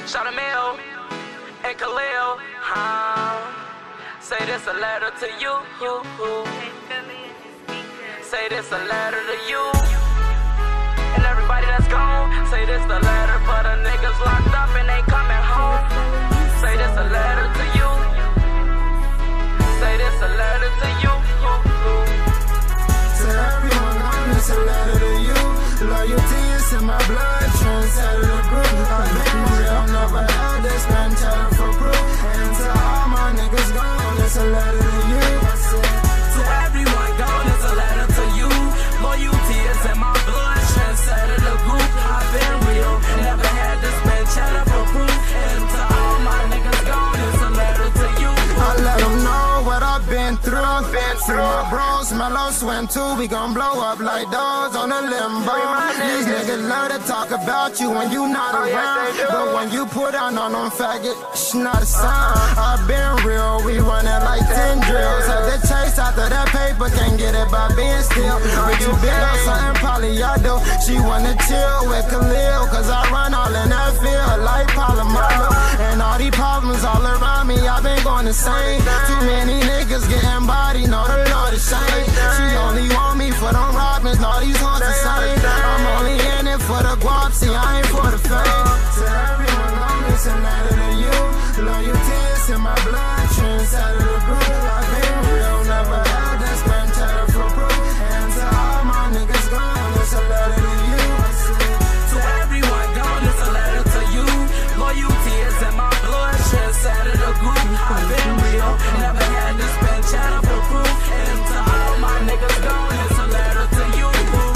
Shout Emil and Khalil. Say this a letter to you. Say this a letter to you. And everybody that's gone. Say this a letter for the niggas locked up and ain't coming home. Say this a letter to you. Say this a letter to you. To everyone gone, it's a letter to you. Loyalty is in my blood, trendsetter the group. I've been real, never had this man telling for proof. And to all my niggas gone, it's a letter to you. To everyone gone, it's a letter to you. Loyalty is in my blood, trendsetter the group. I've been real, never had this man telling for proof. And to all my niggas gone, it's a letter to you. I let them know what I've been through. See my bros, Mellow swim too. We gon' blow up like dogs on a limbo. These niggas love to talk about you when you not around. But when you put on them faggot, it's not a sound. I've been real, we running like 10 drills. Had to chase after that paper, can't get it by being still. But you big on something, probably y'all do. She wanna chill with Khalil, cause I run all in that field like Palomalo. And all these problems all around me, I've been going insane. Too many niggas getting body, know the Lord is shame. She only want me for them robins, all these hoes the same. I'm only in it for the guap, see I ain't for the fame. To everyone gone, it's a letter to you. Loyalty is in my blood, trendsetter the group. I've been real, never had this man cheddar for proof. And to all my niggas gone, it's a letter to you. To everyone gone, it's a letter to you. Loyalty is in my blood, trendsetter the group. I've been real, never had this man cheddar for proof. And to all my niggas gone, it's a letter to you.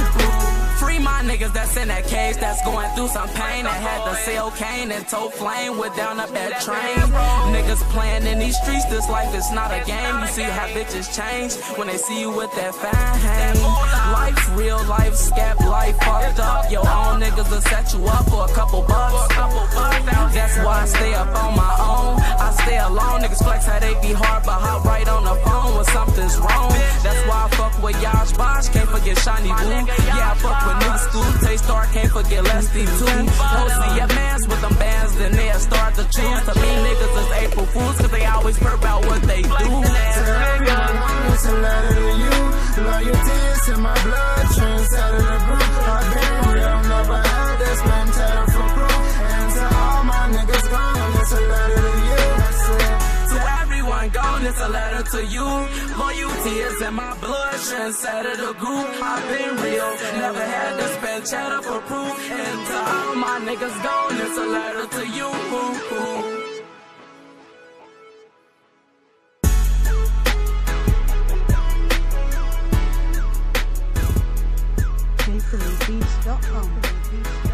Free my niggas that's in that cage, that's going through some pain. That had to sell cane and tote flame with down up that train. Niggas playing in these streets, this life is not a game. You see how bitches change when they see you with that fine. Life's real, life scap, life fucked up. Your own niggas will set you up for a couple bucks. That's why I stay up on my own. I stay alone, niggas flex how they be hard, but hop right on the phone when something's wrong. That's why I fuck with Yash Bosh, can't forget Shiny Woo. Yeah, I fuck with New School, Tay-Star, can't forget Leslie too. Mostly your mans with them bands, then they'll start to choose. To me, niggas is April Fools, cause they always perp out what they do. To everyone gone, it's a letter to you. Loyalty is in my blood, trendsetter the group. I've been real, never had this man cheddar for proof. And to all my niggas gone, it's a letter to you. To everyone gone, it's a letter to you. Loyalty is in my blood, trendsetter the group. I've been real, never had to spend cheddar for proof. And to all my niggas gone, it's a letter to you. KPhillyBeats.com